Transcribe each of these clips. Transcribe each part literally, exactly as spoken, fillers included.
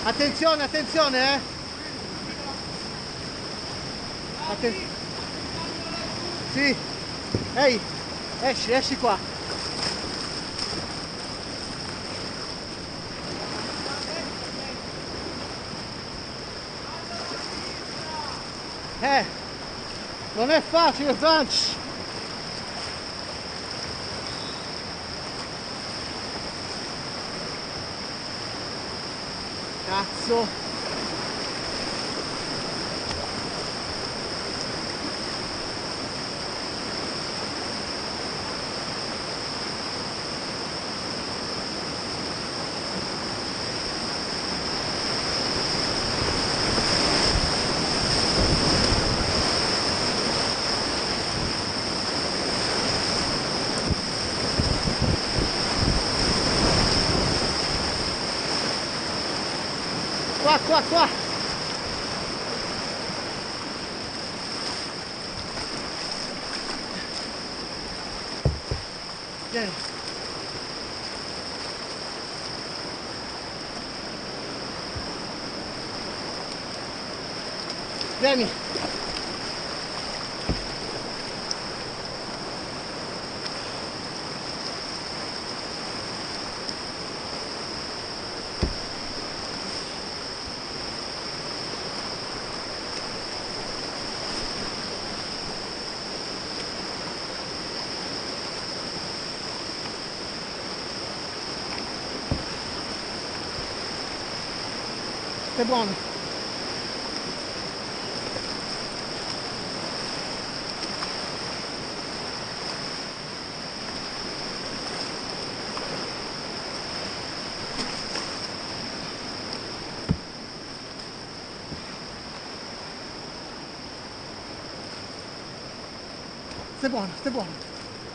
Attenzione, attenzione, eh! Atten sì! Ehi! Esci, esci qua! Eh! Non è facile, Franci! Cazzo! Qua, qua, qua! Vieni! Vieni! È buono. Stai buono, stai buono.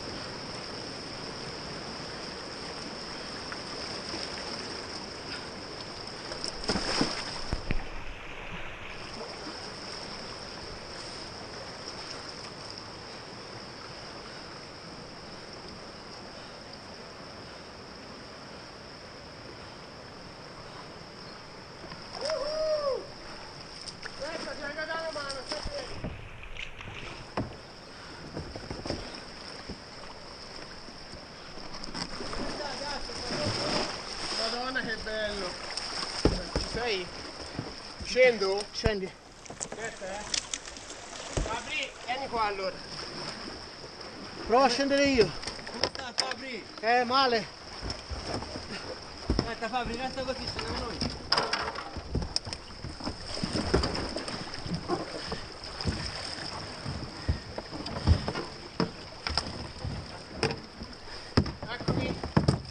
Madonna che bello! Ci sei? Scendo? Scendi. Aspetta, eh! Fabri, vieni qua allora! Prova a scendere io. Come sta Fabri? Eh, male. Aspetta Fabri, resta così, scendiamo noi. Eccomi!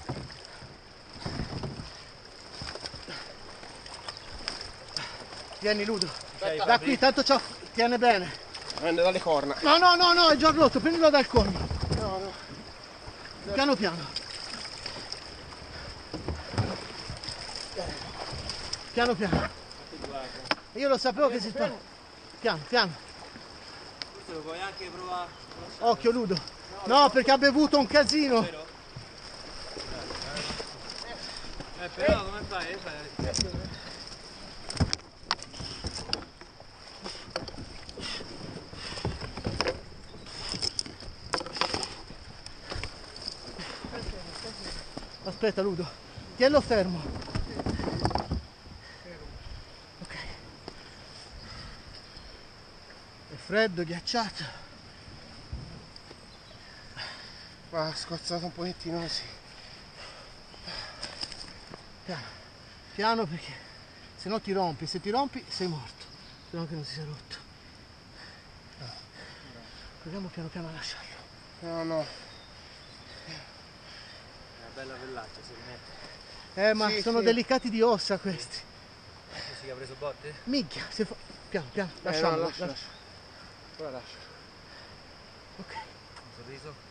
Vieni, Ludo. Aspetta, Da qui, tanto ciò tiene bene. Prende dalle corna. No, no, no, no, è già rotto, prendilo dal corno. No, no. Piano piano. Piano piano. Io lo sapevo che si fa. Piano, piano. Questo lo puoi anche provare. Occhio, Ludo. No, perché ha bevuto un casino. Vero? Eh, però come fai? fai? Aspetta, Ludo. Tienilo fermo. Ok. È freddo, ghiacciato. Va, scozzato un pochettino così. Piano. Piano perché se no ti rompi. Se ti rompi sei morto. Speriamo che non si sia rotto. Proviamo piano piano a lasciarlo. No, no. Bella pellaccia, si rimette. Eh, ma Sì, sono sì. delicati di ossa questi. Questo che ha preso botte? Minchia, se fa... Piano, piano, Eh, lasciamolo. no, lascia, lascia- lascia. Ora lascia. Ok. Un sorriso?